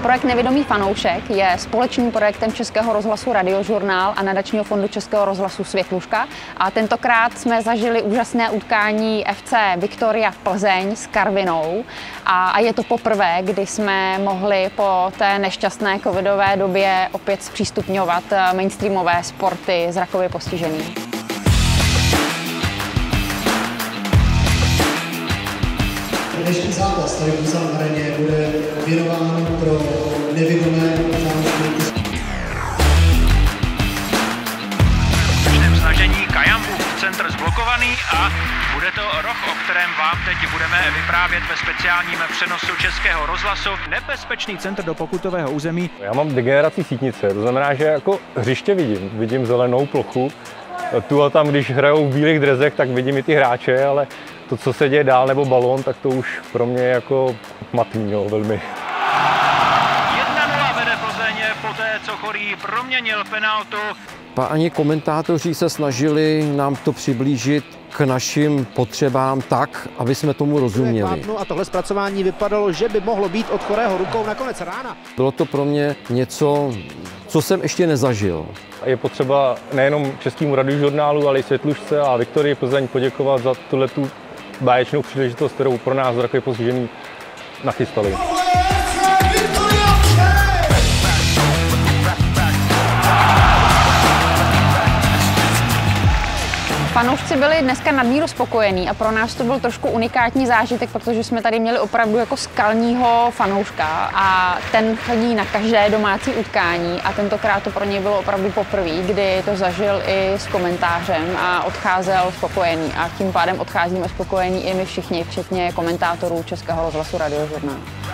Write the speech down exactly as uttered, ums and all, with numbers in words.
Projekt Nevidomý fanoušek je společným projektem Českého rozhlasu Radiožurnál a Nadačního fondu Českého rozhlasu Světluška. A tentokrát jsme zažili úžasné utkání F C Viktoria Plzeň s Karvinou. A, a je to poprvé, kdy jsme mohli po té nešťastné covidové době opět zpřístupňovat mainstreamové sporty zrakově postiženým. Dnešní zápas tady v Buzan aréně bude věnován pro nevidomé fanoušky. V každém snažení Kajambův centr zblokovaný a bude to roh, o kterém vám teď budeme vyprávět ve speciálním přenosu Českého rozhlasu. Nebezpečný centr do pokutového území. Já mám degeneraci sítnice, to znamená, že jako hřiště vidím, vidím zelenou plochu. Tu a tam, když hrajou v bílých drezech, tak vidím i ty hráče, ale to, co se děje dál, nebo balón, tak to už pro mě je jako matný, jo, velmi. jedna nula vede Plzeň poté, co Chorý proměnil penaltu. Páni komentátoři se snažili nám to přiblížit k našim potřebám tak, aby jsme tomu rozuměli. A tohle zpracování vypadalo, že by mohlo být od Chorého rukou nakonec rána. Bylo to pro mě něco, co jsem ještě nezažil. Je potřeba nejenom Českému radiožurnálu, ale i Světlušce a Viktorii Plzeň poděkovat za tuhletu báječnou příležitost, kterou pro nás zrakově postižení nachystali. Fanoušci byli dneska nadmíru spokojení a pro nás to byl trošku unikátní zážitek, protože jsme tady měli opravdu jako skalního fanouška a ten chodí na každé domácí utkání a tentokrát to pro něj bylo opravdu poprvé, kdy to zažil i s komentářem a odcházel spokojený a tím pádem odcházíme spokojení i my všichni, včetně komentátorů Českého rozhlasu Radiožurnál.